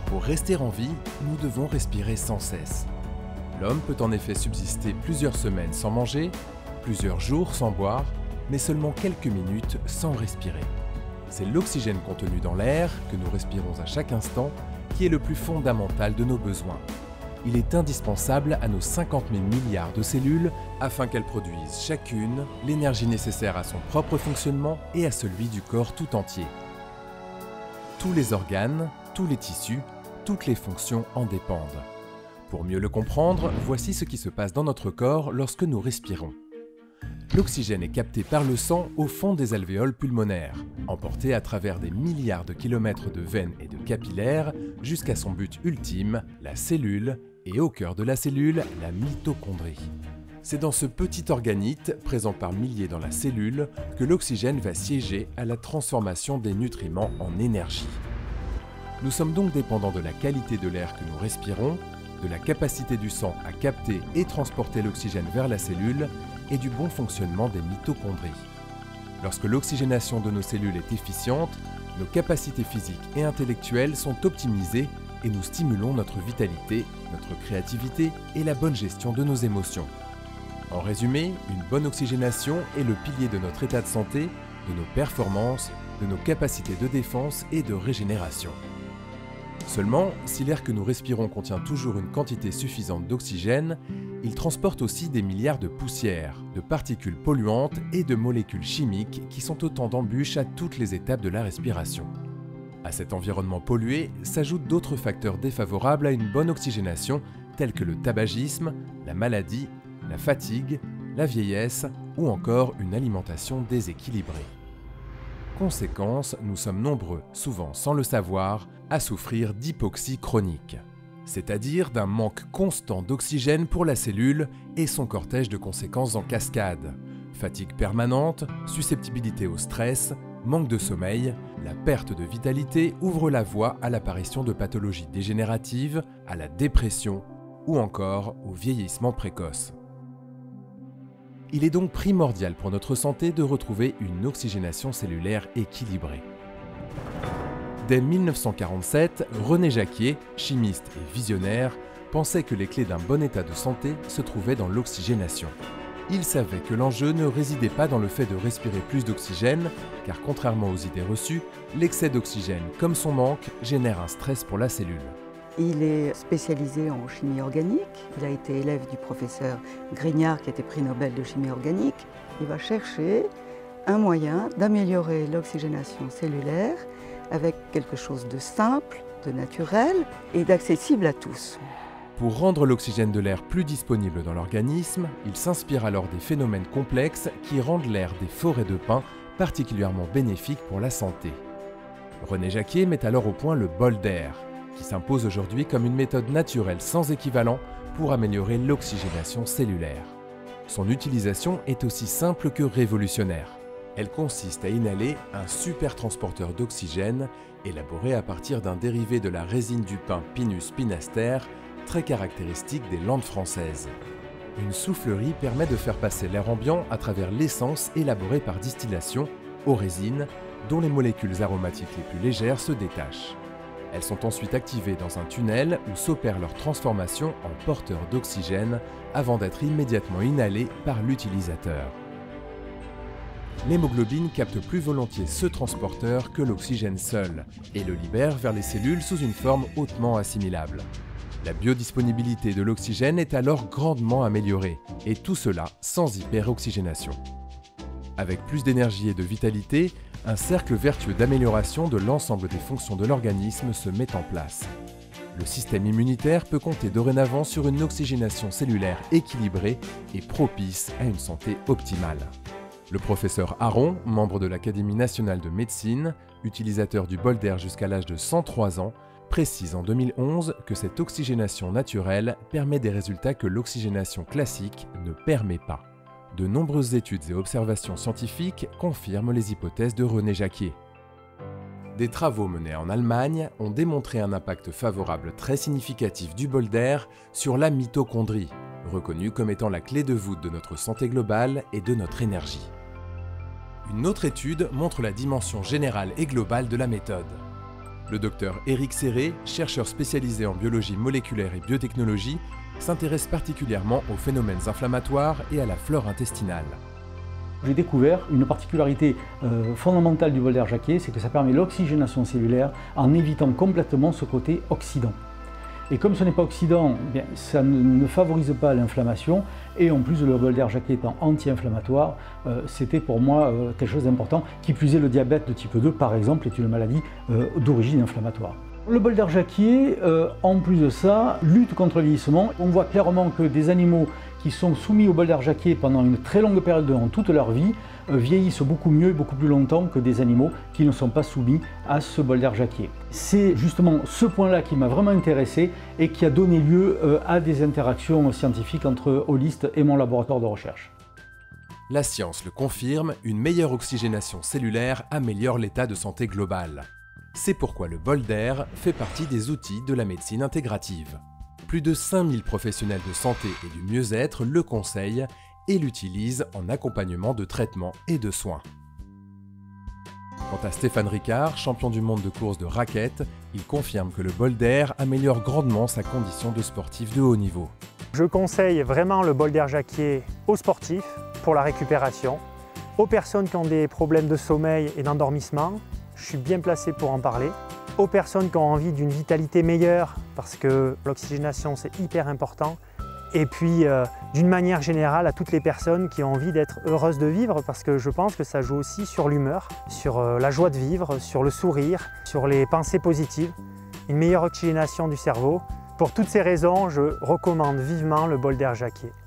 Pour rester en vie, nous devons respirer sans cesse. L'homme peut en effet subsister plusieurs semaines sans manger, plusieurs jours sans boire, mais seulement quelques minutes sans respirer. C'est l'oxygène contenu dans l'air, que nous respirons à chaque instant, qui est le plus fondamental de nos besoins. Il est indispensable à nos 50 000 milliards de cellules afin qu'elles produisent chacune l'énergie nécessaire à son propre fonctionnement et à celui du corps tout entier. Tous les organes, tous les tissus, toutes les fonctions en dépendent. Pour mieux le comprendre, voici ce qui se passe dans notre corps lorsque nous respirons. L'oxygène est capté par le sang au fond des alvéoles pulmonaires, emporté à travers des milliards de kilomètres de veines et de capillaires jusqu'à son but ultime, la cellule, et au cœur de la cellule, la mitochondrie. C'est dans ce petit organite, présent par milliers dans la cellule, que l'oxygène va siéger à la transformation des nutriments en énergie. Nous sommes donc dépendants de la qualité de l'air que nous respirons, de la capacité du sang à capter et transporter l'oxygène vers la cellule et du bon fonctionnement des mitochondries. Lorsque l'oxygénation de nos cellules est efficiente, nos capacités physiques et intellectuelles sont optimisées et nous stimulons notre vitalité, notre créativité et la bonne gestion de nos émotions. En résumé, une bonne oxygénation est le pilier de notre état de santé, de nos performances, de nos capacités de défense et de régénération. Seulement, si l'air que nous respirons contient toujours une quantité suffisante d'oxygène, il transporte aussi des milliards de poussières, de particules polluantes et de molécules chimiques qui sont autant d'embûches à toutes les étapes de la respiration. À cet environnement pollué s'ajoutent d'autres facteurs défavorables à une bonne oxygénation tels que le tabagisme, la maladie, la fatigue, la vieillesse ou encore une alimentation déséquilibrée. Conséquence, nous sommes nombreux, souvent sans le savoir, à souffrir d'hypoxie chronique, c'est-à-dire d'un manque constant d'oxygène pour la cellule et son cortège de conséquences en cascade. Fatigue permanente, susceptibilité au stress, manque de sommeil, la perte de vitalité ouvre la voie à l'apparition de pathologies dégénératives, à la dépression ou encore au vieillissement précoce. Il est donc primordial pour notre santé de retrouver une oxygénation cellulaire équilibrée. Dès 1947, René Jacquier, chimiste et visionnaire, pensait que les clés d'un bon état de santé se trouvaient dans l'oxygénation. Il savait que l'enjeu ne résidait pas dans le fait de respirer plus d'oxygène, car contrairement aux idées reçues, l'excès d'oxygène, comme son manque, génère un stress pour la cellule. Il est spécialisé en chimie organique. Il a été élève du professeur Grignard, qui était prix Nobel de chimie organique. Il va chercher un moyen d'améliorer l'oxygénation cellulaire avec quelque chose de simple, de naturel et d'accessible à tous. Pour rendre l'oxygène de l'air plus disponible dans l'organisme, il s'inspire alors des phénomènes complexes qui rendent l'air des forêts de pins particulièrement bénéfique pour la santé. René Jacquier met alors au point le bol d'air, qui s'impose aujourd'hui comme une méthode naturelle sans équivalent pour améliorer l'oxygénation cellulaire. Son utilisation est aussi simple que révolutionnaire. Elle consiste à inhaler un super transporteur d'oxygène élaboré à partir d'un dérivé de la résine du pin Pinus pinaster, très caractéristique des Landes françaises. Une soufflerie permet de faire passer l'air ambiant à travers l'essence élaborée par distillation aux résines, dont les molécules aromatiques les plus légères se détachent. Elles sont ensuite activées dans un tunnel où s'opère leur transformation en porteurs d'oxygène avant d'être immédiatement inhalées par l'utilisateur. L'hémoglobine capte plus volontiers ce transporteur que l'oxygène seul et le libère vers les cellules sous une forme hautement assimilable. La biodisponibilité de l'oxygène est alors grandement améliorée, et tout cela sans hyperoxygénation. Avec plus d'énergie et de vitalité, un cercle vertueux d'amélioration de l'ensemble des fonctions de l'organisme se met en place. Le système immunitaire peut compter dorénavant sur une oxygénation cellulaire équilibrée et propice à une santé optimale. Le professeur Aron, membre de l'Académie nationale de médecine, utilisateur du bol d'air jusqu'à l'âge de 103 ans, précise en 2011 que cette oxygénation naturelle permet des résultats que l'oxygénation classique ne permet pas. De nombreuses études et observations scientifiques confirment les hypothèses de René Jacquier. Des travaux menés en Allemagne ont démontré un impact favorable très significatif du bol d'air sur la mitochondrie, reconnue comme étant la clé de voûte de notre santé globale et de notre énergie. Une autre étude montre la dimension générale et globale de la méthode. Le docteur Éric Serré, chercheur spécialisé en biologie moléculaire et biotechnologie, s'intéresse particulièrement aux phénomènes inflammatoires et à la flore intestinale. J'ai découvert une particularité fondamentale du bol d'air Jacquier, c'est que ça permet l'oxygénation cellulaire en évitant complètement ce côté oxydant. Et comme ce n'est pas oxydant, bien, ça ne favorise pas l'inflammation, et en plus le bol d'air Jacquier étant anti-inflammatoire, c'était pour moi quelque chose d'important. Qui plus est, le diabète de type 2 par exemple est une maladie d'origine inflammatoire. Le bol d'air Jacquier, en plus de ça, lutte contre le vieillissement. On voit clairement que des animaux qui sont soumis au bol d'air Jacquier pendant une très longue période dans toute leur vie vieillissent beaucoup mieux et beaucoup plus longtemps que des animaux qui ne sont pas soumis à ce bol d'air Jacquier. C'est justement ce point-là qui m'a vraiment intéressé et qui a donné lieu à des interactions scientifiques entre Holist et mon laboratoire de recherche. La science le confirme, une meilleure oxygénation cellulaire améliore l'état de santé global. C'est pourquoi le bol d'air fait partie des outils de la médecine intégrative. Plus de 5000 professionnels de santé et du mieux-être le conseillent et l'utilisent en accompagnement de traitement et de soins. Quant à Stéphane Ricard, champion du monde de course de raquettes, il confirme que le bol d'air améliore grandement sa condition de sportif de haut niveau. Je conseille vraiment le bol d'air Jacquier aux sportifs pour la récupération, aux personnes qui ont des problèmes de sommeil et d'endormissement. Je suis bien placé pour en parler. Aux personnes qui ont envie d'une vitalité meilleure, parce que l'oxygénation c'est hyper important. Et puis d'une manière générale à toutes les personnes qui ont envie d'être heureuses de vivre, parce que je pense que ça joue aussi sur l'humeur, sur la joie de vivre, sur le sourire, sur les pensées positives, une meilleure oxygénation du cerveau. Pour toutes ces raisons, je recommande vivement le bol d'air Jacquier.